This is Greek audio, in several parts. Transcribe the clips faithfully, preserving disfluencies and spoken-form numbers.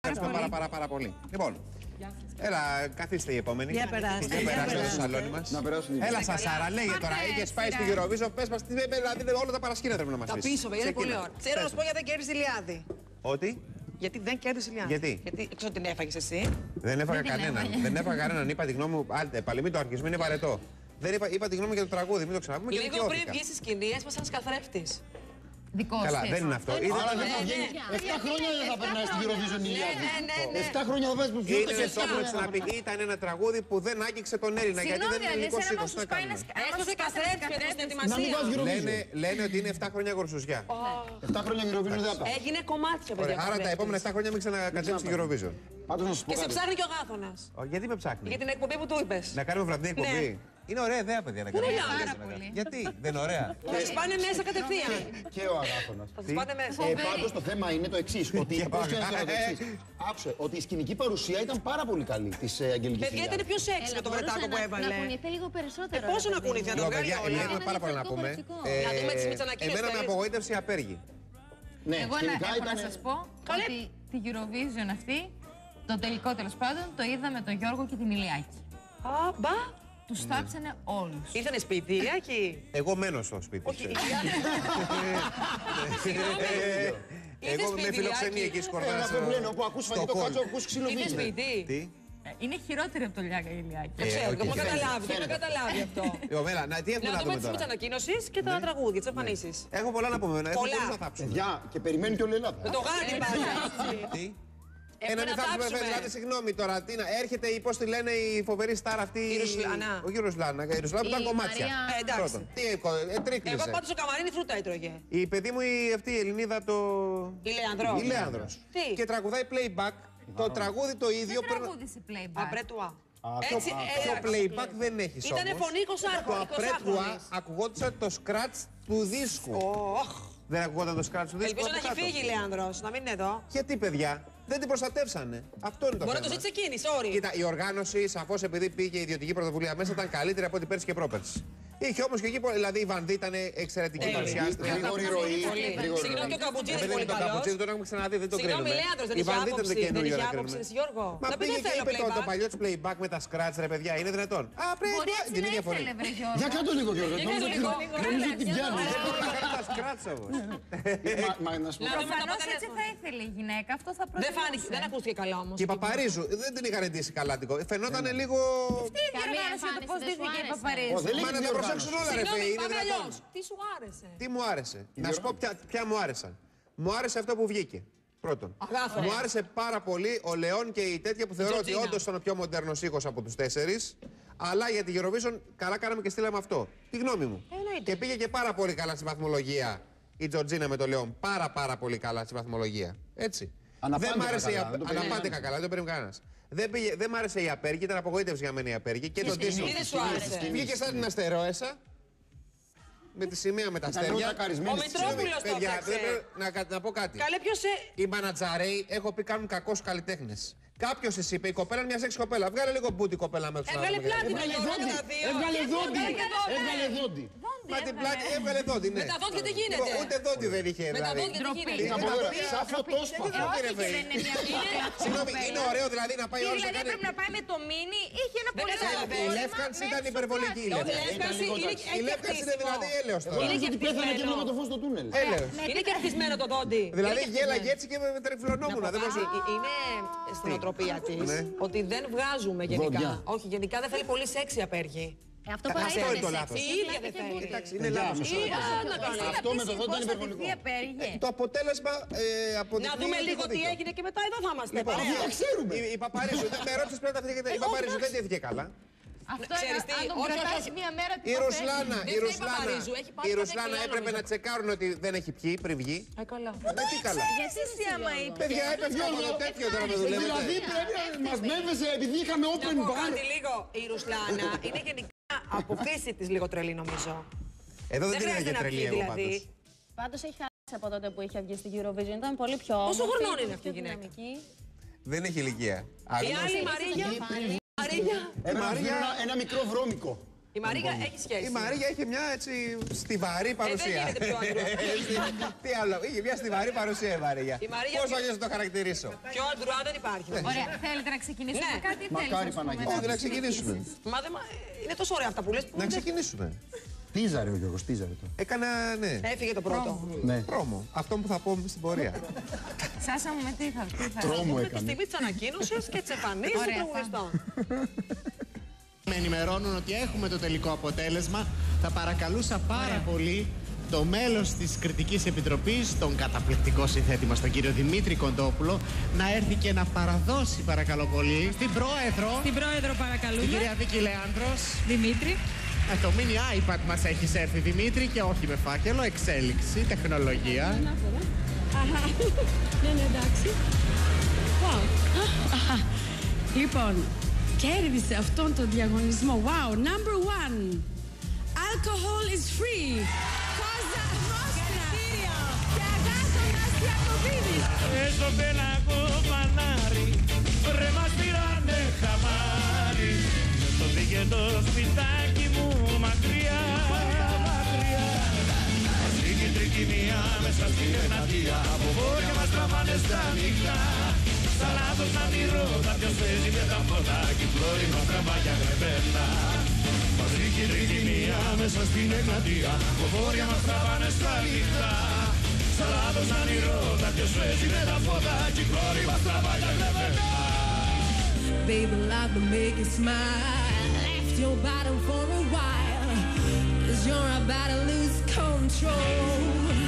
ευχαριστούμε πάρα, πάρα, πάρα πολύ. Λοιπόν, έλα, καθίστε η επόμενη. Για περάστε. Για περάστε στο σαλόνι μας. Έλα, Σασάρα, λέγε τώρα. Είχες πάει στη Eurovision, πες μας, δηλαδή όλα τα παρασκήνια πρέπει να μας πεις. Τα πίσω, είναι πολύ ωραία. Ξέρω να σου πω γιατί δεν κέρδισε η Ιλιάδη. Ότι? Γιατί δεν κέρδισε η Ιλιάδη. Γιατί? Γιατί έξω την έφαγες εσύ. Δεν έφαγα κανέναν. Δεν έφαγα κανέναν. Είπα τη γνώμη μου. Άντε, πάλι μην το αρχίσουμε, είναι βαρετό. Δεν είπα, είπα τη γνώμη για το τραγούδι, μην το ξαναπούμε. Λίγο πριν βγει στη σκηνή, έσπασε ένα καθρέφτης. Δικός Καλά, της. δεν είναι αυτό. Άρα δεν θα βγαίνει. εφτά χρόνια δεν θα περνάει στην Eurovision η Ιλιάδη. εφτά χρόνια θα βάζει που βγαίνει. Είναι σώπλεξ να πει. Ήταν ένα τραγούδι που δεν άγγιξε τον Έλληνα. Γιατί δεν είναι ελληνικό σύγχρονο. Έσπασε καθρέφτη εδώ στην ετοιμασία. Λένε ότι είναι εφτά χρόνια γορσουζιά. εφτά χρόνια Eurovision δεν θα πάει. Έγινε κομμάτια, παιδιά. Άρα τα επόμενα εφτά χρόνια μην ξανακατέψει την Eurovision. Πάντως να σου πω Και σε κάτι. ψάχνει και ο Γάθωνας. Γιατί με ψάχνει? Για την εκπομπή που του είπες. Να κάνουμε βραδινή εκπομπή. Είναι ωραία ιδέα, παιδιά, να κάνουμε ωραία. βραδινή εκπομπή. Γιατί δεν είναι ωραία? Θα τους πάνε μέσα κατευθείαν. Και ο Αγάθωνας. Θα τους πάνε μέσα. Ε, πάντως το θέμα είναι το εξής. Ότι πώς και να το εξής. Άκουσε ότι η σκηνική παρουσία ήταν πάρα πολύ καλή της Αγγελικής. Παιδιά ήταν πιο σεξ με το βρετάκο που έβαλε. Να κουνηθεί λίγο περισσότερο. Ε, πόσο να κουνηθεί, να το Λοιπόν, βγάλει παιδιά, όλα. έχουμε πάρα πολλά να πούμε. Να δούμε τις Μητσανακίνες. Εμένα με απογοήτευσε η απέργη. Ναι, Εγώ να, σκηνικά έχω να ήταν. σας πω ότι τη Eurovision αυτή, το τελικό τέλος πάντων, το είδα με τον Γιώργο και την Ηλιάκη. Α, μπα. Τους θάψανε όλους. Ήρθανε σπίτι, Ηλιάκη. Εγώ μένω στο σπίτι. Όχι, ξέρεις. Συγγνώμη. Εγώ με φιλοξενεί εκεί σκορδά. Ένα αυτό που λένε, όπου ακούς φαγητό κάτσο, ακούς ξύλο Είναι φύγει. σπίτι. Τι? Ε, Είναι χειρότερη από το Λιάκα η Ηλιάκη. Δεν ξέρω, οκ, το έχω φαίνεται. καταλάβει, το έχω καταλάβει αυτό. Λοιπόν, έλα, να, τι έχουμε Να να δούμε δούμε τις τώρα? ανακοίνωσεις και τα τραγούδια, τις εμφανίσεις. Έχω πολλά να πούμε. Έχουμε Πολλά. πολύ να θάψουμε. Παιδιά, και περιμένει και όλη η Ελλάδα. Με το γάνι πάντα. Τι? Έχουμε Ένα να μην θάψουμε, θάψουμε. δηλαδή, συγγνώμη τώρα. Τι να, έρχεται η, πώς τη λένε, η φοβερή στάρ αυτή. Η Ρουσλάνα. Όχι η Ρουσλάνα, η Ρουσλάνα που ήταν Η κομμάτια. Μαρία. Ε, εντάξει. Πρώτον. Τι, ε, Εγώ τρίκλισε. πάντως ο Καμαρίνη φρούτα έτρωγε. Η παιδί μου, η, αυτή η Ελληνίδα από το. Η Λέανδρος. Η Λέανδρος. Τι? Και τραγουδάει playback. Το τραγούδι το ίδιο. Δεν πρέπει να- τραγούδισε playback. Απρέτουα. Αυτό- Έτσι, Το ε, playback δεν έχει όμως. Ήτανε φωνή εικοσάρκο, Το απρέτουα εικοσάχρονης. ακουγόντουσαν το scratch του δίσκου. Οχ. Δεν ακουγόταν το scratch του δίσκου. Ελπίζω από να έχει κάτω. φύγει η Λέανδρος, να μην είναι εδώ. Γιατί, παιδιά, δεν την προστατεύσανε. Αυτό είναι το Μπορεί να το θέμα. ζήτησε εκείνη, sorry. Κοίτα, η οργάνωση, σαφώς επειδή πήγε η ιδιωτική πρωτοβουλία μέσα, ήταν καλύτερη από ό,τι πέρσι και πρόπερσι. Είχε όμως και εκεί, δηλαδή η Βανδί ήταν εξαιρετική Τέλεια. παρουσιάστρια. Γρήγορη ροή. Πολύ. γρήγορη Συγγνώμη, ροή. και ο Καπουτζίδης Επειδή πολύ με τον καλός. Καπουτσίδη τον έχουμε ξαναδεί, δεν τον Συγγνώμη, κρίνουμε. Λέανδρος, δεν Η είχε Βανδί ήταν άποψη, το δεν καινούριο είχε να άποψη, κρίνουμε. εσύ, Γιώργο. Μα Να πει πήγε δεν και θέλω είπε το, το playback. παλιό της playback με τα scratch, ρε παιδιά, είναι δυνατόν. Α, πρέπει Μπορεί να έτσι την να ίδια φωνή. ήθελε, βρε Γιώργο. Για κάτω λίγο, Γιώργο. Για Νομίζω κάτω ότι- λίγο. νομίζω ότι την πιάνει. Τα scratch όμως. Μα- μα να σου πω Να κάτι. δούμε τα Προφανώς έτσι αποτελέσματα. θα ήθελε η γυναίκα, αυτό θα Δεν προτιμούσε. φάνηκε, δεν ακούστηκε καλά όμως. Και η Παπαρίζου δεν την είχαν ντύσει καλά. Φαινόταν λίγο. Τι η διοργάνωση του πώς εμφάνιση δεν δίθηκε η σου άρεσε? Παπαρίζου. Ω, δεν Μα λέει να την τα οργάνωση. προσέξουν όλα, ρε Συγγνώμη, φίλε. Είναι πάμε δυνατόν. αλλιώς. Τι σου άρεσε? Τι μου άρεσε. Να σου πω ποια, ποια μου άρεσαν. Μου άρεσε αυτό που βγήκε. Πρώτον. Αγάθο. Μου άρεσε πάρα πολύ ο Λεόν και η τέτοια που θεωρώ ότι Τζοτζίνα. όντως ήταν ο πιο μοντέρνος ήχος από τους τέσσερις. Αλλά για τη Eurovision καλά κάναμε και στείλαμε αυτό. Τη γνώμη μου. Εννοείται. Και πήγε και πάρα πολύ καλά στη βαθμολογία η Τζοτζίνα με το Λεόν. Πάρα πάρα πολύ καλά στη βαθμολογία. Έτσι. Αναπάντηκα δεν μ' άρεσε η καλά, απ- δεν το περίμενα. Αναπάντηκα καλά, δεν το περίμενε κανένας. Δεν, πήγε, δεν μ' άρεσε η απέργη, ήταν απογοήτευση για μένα η απέργη. Και το Τι Disney. δεν σου άρεσε? Βγήκε σαν την αστερόεσα. Με τη σημαία με τα Ήταν αστέρια. όλα καρισμένοι Ο στις Μητρόπουλος σημαίες. το Παιδιά, έφτιαξε. δεν πρέπει να, κα- να πω κάτι. Καλέ ποιος σε... Οι μανατζαρέοι, έχω πει, κάνουν κακό στους καλλιτέχνες. Κάποιος της είπε, η κοπέλα είναι μια σεξ κοπέλα. Βγάλε λίγο μπούτι κοπέλα μέσα. Έβγαλε πλάτη με Έβγαλε Γιώργο δόντι. τα δύο. Έβγαλε δόντι. Έβγαλε Έβγαλε δόντι. Μα την πλάτη έβγαλε δόντι, ναι. Με τα δόντια τι γίνεται? Λοιπόν, ούτε δόντι δεν είχε. Με τα δηλαδή. δόντια τι Ντροπή. γίνεται? Ήταν πολύ ωραία. Σαν φωτόσπαθο. Δεν Όχι, ρε, και παιδί. δεν είναι μια κοπέλα. Συγγνώμη, είναι ωραίο δηλαδή να πάει Τι, όλος να δηλαδή κάνει. πρέπει να πάει με το μίνι, είχε ένα Δεν πολύ κατάλαβε. ωραίο Η φόρεμα λεύκανση με ήταν σοκολάτα. υπερβολική. η Όχι, λεύκανση. λεύκανση λίγο είναι εντάξει. Η λεύκανση είναι δηλαδή έλεος τώρα. Εγώ Είναι νομίζω και ότι πέθανε και χτυπημένο. με το φως στο τούνελ. Έλεος. Είναι και χτισμένο το δόντι. Δηλαδή Είναι και γέλαγε χτισμένο. έτσι και με τριφλωνόμουν. Να Δεν πω μπορούσα. κάτι, είναι στην οτροπία της Ναι. ότι δεν βγάζουμε γενικά. Δόντια. Όχι, γενικά δεν θέλει πολύ σεξι απέργη. Ε, Αυτό Αυτό παρά είναι ήταν το σεξι. λάθος. Η ίδια δεν θέλει. Εντάξει, είναι Παιδιά, λάθος. μισό Ή, λεπτό. α, να κάνει. Αυτό με το δόντι είναι υπερβολικό. Το αποτέλεσμα ε, Να αποδεικνύει δούμε ότι λίγο έχω τι δίκιο. έγινε και μετά εδώ θα είμαστε. Λοιπόν, παρέα. τα ξέρουμε. Η, η Παπαρίζου, δεν με ρώτησες πριν τα φύγετε. Η Εγώ, Παπαρίζου δεν εντάξει. τέθηκε καλά. Αυτό Ξέρεις είναι, τι, αν τον όχι, κρατάς όχι. μία μέρα Η την Ρουσλάνα, Δεν η φταίει η Ρουσλάνα, Παπαρίζου, έχει πάρει η το Ρουσλάνα δέκα έπρεπε νομίζω. να τσεκάρουν ότι δεν έχει πιει πριν βγει. Ε, καλά. Ε, τι καλά. Γιατί εσύ άμα είπε. Παιδιά, έπεφτε από το τέτοιο τώρα με Δηλαδή δουλεύετε. πρέπει να μας μέβεσε επειδή είχαμε Να open πω bar. κάτι λίγο. Η Ρουσλάνα είναι γενικά από φύση της λίγο τρελή νομίζω. Εδώ δεν Δεν την χρειάζεται έλεγε να τρελή πιει εγώ δηλαδή. πάντως. Πάντως έχει χάσει από τότε που είχε βγει στην Eurovision. Ήταν πολύ πιο Πόσο όμορφη, χρονών είναι πιο αυτή η γυναίκα? δυναμική. Δεν έχει ηλικία. Η άλλη Μαρίγια. Μαρίγια. Ένα, Μαρία. ένα, ένα μικρό βρώμικο. Η Μαρία έχει σχέση. Η Μαρία είχε μια έτσι στιβαρή παρουσία. δεν γίνεται πιο αντρουά. Τι άλλο, είχε μια στιβαρή παρουσία η Μαρία. Η Μαρία Πώς πιο- αλλιώς να το χαρακτηρίσω. Πιο αντρουά δεν υπάρχει. Ωραία, θέλετε να ξεκινήσουμε Ναι. με κάτι ή Μακάρι, θέλεις, ας πούμε, Παναγία. να Όχι, να τους ξεκινήσουμε. συνεχίσεις? Μα δεν μα- είναι τόσο ωραία αυτά που λες που Να δεν- ξεκινήσουμε. Τίζαρε ο Γιώργος, τίζαρε το. Έκανα, ναι, Έφυγε το πρώτο. Ναι. πρόμο. Αυτό που θα πω στην πορεία. Σάσα μου, με τι θα τι θα- Τρόμο Τη έκανε. στιγμή της ανακοίνωσης και της εμφανίσης των Ωραία, τραγουδιστών. Με ενημερώνουν ότι έχουμε το τελικό αποτέλεσμα. Θα παρακαλούσα πάρα πολύ το μέλος της Κριτικής Επιτροπής, τον καταπληκτικό συνθέτη μας, τον κύριο Δημήτρη Κοντόπουλο, να έρθει και να παραδώσει, παρακαλώ πολύ, στην Πρόεδρο, Την πρόεδρο την παρακαλούμε. κυρία Βίκη Λέανδρος. Δημήτρη. Ε, το mini iPad μας έχεις έρθει, Δημήτρη, και όχι με φάκελο, εξέλιξη, τεχνολογία. Αχα. Ναι, ναι, εντάξει. Wow. Αχα. Λοιπόν, κέρδισε αυτόν τον διαγωνισμό. Wow, number one. Alcohol is free. Κόζα Μόστρα. Και Αγάπωνας Ιακωβίδης. Στο πέλαγο φανάρι, βρε μας πήρανε χαμάρι. Στο δίγεντο σπιτάκι μου μακριά, μακριά. Στην κεντρική μία μέσα στην Εγνατία, από βόρεια μας τραβάνε στα νύχτα. Στα λάθος να τη ρώτα ποιος παίζει με τα φώτα, κι η πλώρη μας τραβάει για γρεβένα. Στην κεντρική μία μέσα στην Εγνατία, από βόρεια μας τραβάνε στα νύχτα. Στα λάθος να τη ρώτα ποιος παίζει με τα φώτα, κι η πλώρη μας τραβάει για γρεβένα. Baby, love to make you smile. Left your bottom for a while. Cause you're about to lose control.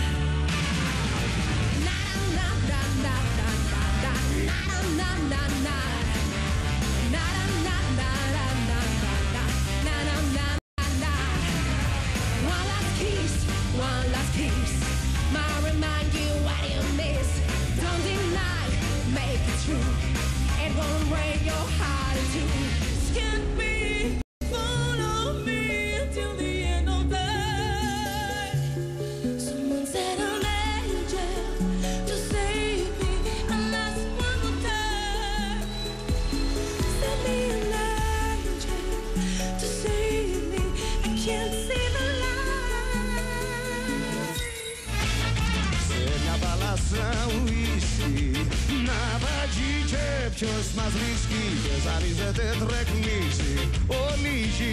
Na na na na na na na na na na na. Na na na na na na na na na na na na. One last kiss, one last kiss. Might remind you what you miss. Don't deny, make it true. It won't break your heart in two. Skip me, follow me till the end of time. Someone said an angel to save me, and that's one more time. Send me an angel to save me. I can't see the light. Σε μια θάλασσα ουίσκι, να βαγεί και ποιος μας βρίσκει, και ζαλίζεται τρεκνίζει όλη η γη.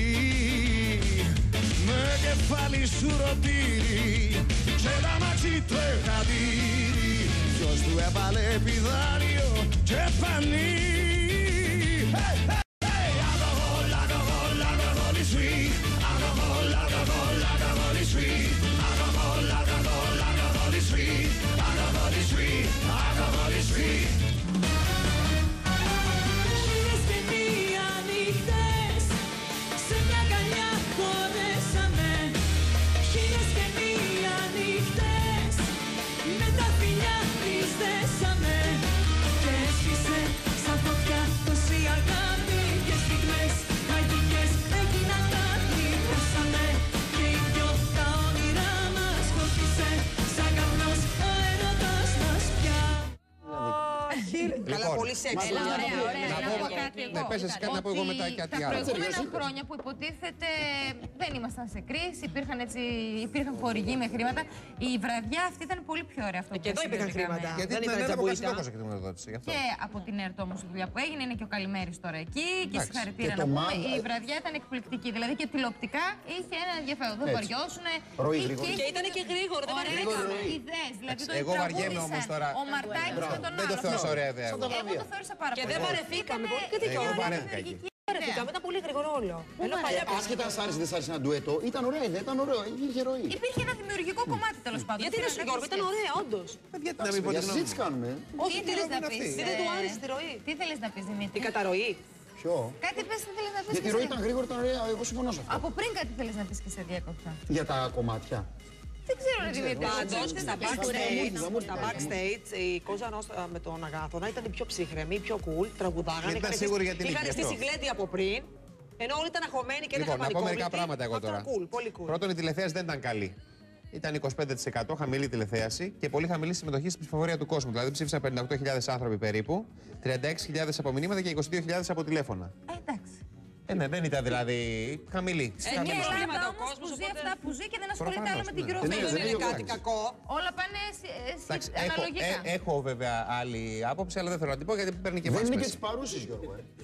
Με κεφάλι σου ρωτήρι και τα μάξι τρεχατήρι, ποιος του έβαλε πιδάριο και πανί. Hey, hey, hey! Alcohol, alcohol, alcohol is sweet. Alcohol, alcohol, alcohol is sweet. Alcohol, alcohol, alcohol is sweet. Alcohol is sweet. Alcohol is sweet. Χίλιες και μία νύχτες σε μια αγκαλιά χωρέσαμε. Χίλιες και μία νύχτες με τα φιλιά τις δέσαμε. Και έσχισε σαν φωτιά τόση αγάπη και στιγμές μαγικές έγιναν κάτι. Πέσαμε και οι δυο τα όνειρά μας σκότισε σαν καπνός ο έρωτας μας πια. Καλά, πολύ σεξ. Έλα, ωραία, ωραία. Να Να πω- πω κάτι εγώ. Ναι, πες εσύ κάτι, να πω εγώ μετά Ότι κάτι τα άλλο. προηγούμενα χρόνια που υποτίθεται δεν ήμασταν σε κρίση, υπήρχαν, έτσι, υπήρχαν χορηγοί με χρήματα. Η βραδιά αυτή ήταν πολύ πιο ωραία αυτό που Και εδώ υπήρχαν συνδεθήκαμε. χρήματα. Γιατί Δεν την ήταν ανέλαβε ο τζαμπουίτα. Κασιδόκος και την γνωδότηση. Γι' αυτό. Και από την ΕΡΤ όμως η δουλειά που έγινε είναι και ο Καλημέρης τώρα εκεί και Εντάξει. συγχαρητήρια Και να το πούμε. μάγκα- Η βραδιά ήταν εκπληκτική. Δηλαδή και τηλεοπτικά είχε ένα ενδιαφέρον. Δεν Έτσι. βαριώσουνε. Ροή Είχε- γρήγορη. Και ήταν και γρήγορο, δεν Ωραίες βαριέσαμε. ιδέες. Δηλαδή το Εγώ βαριέμαι τραγούδισαν όμως τώρα. Ο Μαρτάκης με τον Δεν το άλλο. θεώρησα ωραία ιδέα. εγώ. Εγώ το θεώρησα πάρα Και πολύ. δεν βαρεθήκαμε. Ήτανε- Και τι Εγώ ωραία. βαρέθηκα εκεί. Βαρεθήκαμε, ήταν πολύ γρήγορο όλο. Ενώ παλιά Άσχετα αν σ' άρεσε ή δεν σ' άρεσε ένα ντουέτο, ήταν ωραία ιδέα, ήταν ωραίο, είχε ροή. Υπήρχε ένα δημιουργικό κομμάτι τέλος πάντων. Γιατί να σου Γιώργο, ήταν ωραία, όντως. Παιδιά, τι να μην πω Για τη γνώμη συζήτηση μου. κάνουμε. Όχι, Τι τι θέλεις δεν να πεις, δεν του ε, άρεσε τη ροή. Τι θέλεις να πεις, Δημήτρη? Η καταρροή. Ποιο? Κάτι πες, τι θέλεις να πεις Γιατί η και ροή σε- ήταν γρήγορη, ήταν ωραία, εγώ συμφωνώ σε αυτό. Από πριν κάτι θέλεις να πεις και σε διέκοψα. Για τα κομμάτια. Δεν ξέρω, ρε Δημήτρη. Πάντως, Θες στα να πεις backstage, backstage, να μου στα πεις. backstage, η Κόζα Νόστρα με τον Αγάθωνα ήταν η πιο ψύχρεμη, πιο cool, τραγουδάγανε. Γιατί ήταν είχαν σίγουροι στήσει- για την νίκη, Είχαν γι' αυτό. στήσει γλέντι από πριν, ενώ όλοι ήταν αγχωμένοι και Λοιπόν, ήταν να πω μερικά πράγματα εγώ Αυτό τώρα. cool, πολύ cool. Πρώτον, η τηλεθέαση δεν ήταν καλή. Ήταν είκοσι πέντε τοις εκατό χαμηλή τηλεθέαση και πολύ χαμηλή συμμετοχή στην ψηφοφορία του κόσμου. Δηλαδή ψήφισαν πενήντα οκτώ χιλιάδες άνθρωποι περίπου, τριάντα έξι χιλιάδες από μηνύματα και είκοσι δύο χιλιάδες από τηλέφωνα. Ε, εντάξει. Ε, ναι, δεν ήταν δηλαδή χαμηλή. Ε, Σε μια προβλήματα Ελλάδα ο όμως κόσμος, που ζει οπότε- αυτά που ζει και δεν ασχολείται Προφανώς, άλλο με την ναι. Eurovision. Δεν είναι κάτι εντάξει. κακό. Όλα πάνε σι- σι- Εντάξει, έχω, αναλογικά. ε, έχω βέβαια άλλη άποψη, αλλά δεν θέλω να την πω γιατί παίρνει και Δεν εμάς είναι και μέσα. τη παρούση, Γιώργο. ε.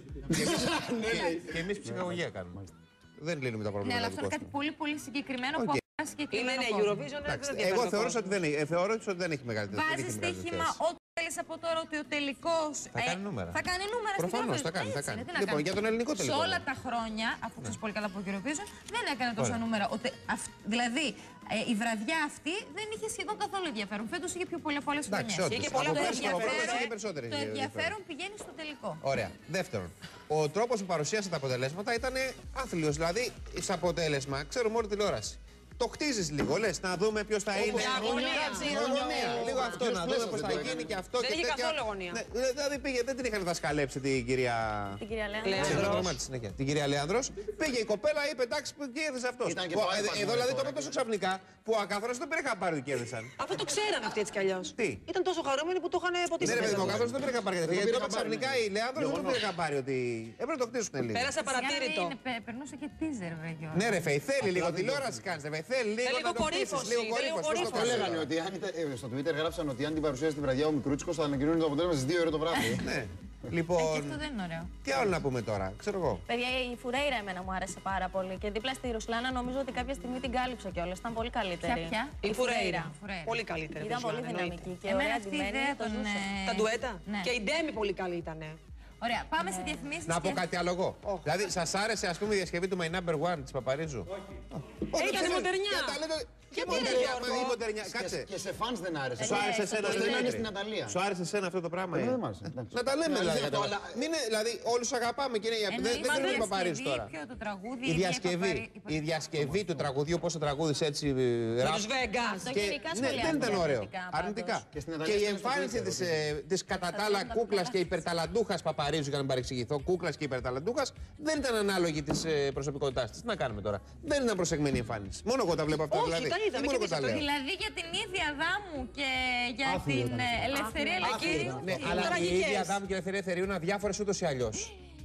Και εμείς ψυχαγωγία κάνουμε. Δεν λύνουμε τα Ναι, προβλήματα. αλλά αυτό είναι του κάτι κόσμου. πολύ πολύ συγκεκριμένο Οκ. που αφορά Είναι συγκεκριμένο ναι, κόσμο. Eurovision, δεν Εντάξει, δεν εγώ διαφέρει ο θεώρησα ότι κόσμος. δεν έχει, ε, θεώρησα ότι δεν έχει μεγαλύτερη. δεν Βάζει έχει μεγαλύτερη στοίχημα θέση. ό,τι θέλει από τώρα ότι ο τελικό. Θα κάνει νούμερα. Θα κάνει νούμερα στην Προφανώς, Eurovision. θα κάνει, θα Έτσι κάνει. είναι, τι να Λοιπόν, κάνει. για τον ελληνικό τελικό, Σε όλα ναι. τα χρόνια, αφού ξέρει πολύ καλά από Eurovision, δεν έκανε τόσα Ωραία. νούμερα. Ο τε- αυ- Δηλαδή, ε, η βραδιά αυτή δεν είχε σχεδόν καθόλου ενδιαφέρον. Φέτος είχε πιο πολλέ πολλές Εντάξει, χρονιές. όντως. Είχε πολλά Από το πέρσι- από ενδιαφέρον. πέρσι είχε περισσότερη Το ενδιαφέρον. ενδιαφέρον πηγαίνει στο τελικό. Ωραία. Δεύτερον, ο τρόπος που παρουσίασε τα αποτελέσματα ήταν άθλιος. Δηλαδή, σε αποτέλεσμα, ξέρουμε όλη τηλεόραση. Το χτίζεις λίγο, λες, να δούμε ποιος θα είναι. Μια αγωνία, Κάτσε, μια αγωνία. Λίγο αυτό, Ποιος να δούμε πλέσας πώς δεν θα το γίνει έκανε. και αυτό Δεν και είχε τέτοια. καθόλου αγωνία. Ναι, δηλαδή πήγε, δεν την είχαν δασκαλέψει την κυρία. Την κυρία Λέανδρο. Λέανδρο. Ξέρω το όνομά της συνέχεια. Την κυρία Λέανδρος. Πήγε η κοπέλα, είπε εντάξει που κέρδισε αυτός. Ήταν και Που, το ε, iPad Εδώ με δηλαδή το τώρα. είπε τόσο ξαφνικά που ο ακάθαρος δεν πήρε χαμπάρι ότι κέρδισαν. Αυτό το ξέρανε αυτοί έτσι κι αλλιώς. Τι? Ήταν τόσο χαρούμενοι που το είχαν ποτίσει. Ναι, ρε παιδί μου, ο ακάθαρος δεν πήρε χαμπάρι. Γιατί πήρε το είπε χαμπάρι, ξαφνικά ναι. η Λέανδρος δεν το πήρε χαμπάρι ότι. Έπρεπε να το χτίσουν λίγο. Πέρασε παρατήρητο. Είναι, πε- περνούσε και teaser, βρε Γιώργο. Ναι, ρε Φεϊ, θέλει λίγο τηλεόραση κάνεις. Ρε Φεϊ, θέλει λίγο λίγο να το χτίσεις, κορύφωση, λίγο λίγο κορύφωση. πώς το κορύφωση. Το κάνεις λέγανε τώρα. ότι αν ήταν, ε, στο Twitter γράψαν ότι αν την παρουσιάσει τη βραδιά ο Μικρούτσικος θα ανακοινώνει το αποτέλεσμα στις δύο ώρα το βράδυ. Ναι. Ε, και Λοιπόν, αυτό δεν είναι ωραίο. τι άλλο να πούμε τώρα, ξέρω εγώ. Παιδιά, η Φουρέιρα εμένα μου άρεσε πάρα πολύ. Και δίπλα στη Ρουσλάνα νομίζω ότι κάποια στιγμή την κάλυψε κιόλας. Ήταν πολύ καλύτερη. Ποια, ποια? Η Φουρέιρα. Φουρέιρα. Πολύ καλύτερη. Ήταν Ρουσλάνα, πολύ εννοείται. δυναμική και Εμένα ωραία αυτή η ντυμένη, ιδέα το των. ζούσε. ε, Τα ντουέτα. Ναι. Και η Ντέμι πολύ καλή ήταν. Ωραία, πάμε σε διαφημίσεις. Να πω και- κάτι άλλο εγώ. Δηλαδή, σας άρεσε ας πούμε η διασκευή του My Number One της Παπαρίζου. Όχι. Ήταν μοντερνιά. Και Γιατί, ρε, μοντερνιά, Γιώργο? μα η μοντερνιά. Και, Κάτσε. και σε φανς δεν άρεσε. Σου άρεσε εσένα, Δεν Δημήτρη? είναι στην Αταλία. Σου άρεσε εσένα αυτό το πράγμα, Εμένα ε? δεν μ' άρεσε, εντάξει. Να τα λέμε Είναι δηλαδή. αλήθεια για αυτό, τα- αλλά- Μην είναι, δηλαδή, όλους αγαπάμε και είναι η- δεν Εννοείς δεν η κρίνουμε Παπαρίζου διασκευή τώρα. και το τραγούδι. Η ίδια διασκευή, Παπαρί- η διασκευή του τραγουδιού, πώς το τραγούδισε έτσι ε, Με ραπ. τους Vegas. Αυτό Και, γενικά ναι, σχολιάζεται δεν ήταν ωραίο. αρνητικά πάντως. Αρνητικά. Και στην Και, Ιταλία η στέλνουν στο εμφάνιση Twitter, της, ε, της κατά τα άλλα κούκλας και υπερταλαντούχας Παπαρίζου, για να μην παρεξηγηθώ, κούκλας και υπερταλαντούχας, δεν ήταν ανάλογη της ε, προσωπικότητάς της. Τι να κάνουμε τώρα. Δεν ήταν προσεγμένη η εμφάνιση. Μόνο εγώ τα βλέπω αυτά Όχι, δηλαδή. τα είδαμε Ή μόνο και εγώ εμείς τα αυτό. λέω. Δηλαδή για την ίδια δάμου και για Άθλιο την ήταν ε, αυτό. ελευθερία Άθλιο ελευθερίου. ήταν. Ναι, αλλά η Τραγικές. ίδια Δάμου και η Ελευθερία Θερίου είναι αδιάφορες ούτως ή αλλιώς.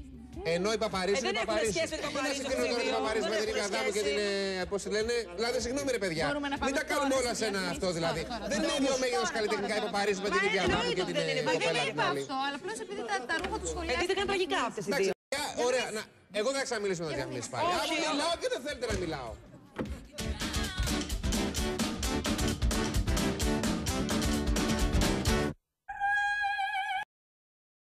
Ενώ η Παπαρίζου Ε, δεν είναι έχουν Παπαρίζου. σχέση με την Τι να Παπαρίζου συγκρίνω τώρα αυτοί την οι δύο. Παπαρίζου με Δεν την έχουν Ρίκα Δάμου και την. σχέση. ε, Πώς τη λένε. Δηλαδή, συγγνώμη ρε παιδιά. Μπορούμε να πάμε Μην τα τώρα κάνουμε όλα σε σε ένα διαφημίσεις. αυτό δηλαδή. Τώρα, τώρα, Δεν είναι τώρα. ίδιο μέγεθος Τώρα, καλλιτεχνικά η τώρα, Παπαρίζου με την Μα ίδια εννοείται Δάμου και ότι την δεν είναι. ε, Μα κοπέλα δεν την είπα άλλη. αυτό, αλλά απλώ επειδή τα, τα ρούχα του Γιατί σχολιάζουν. ήταν τραγικά αυτές οι Εντάξει, δύο. ωραία. να- Εγώ δεν θα ξαμιλήσω με τα διαφημίσεις πάλι. Όχι. Αν μιλάω και δεν θέλετε να μιλάω.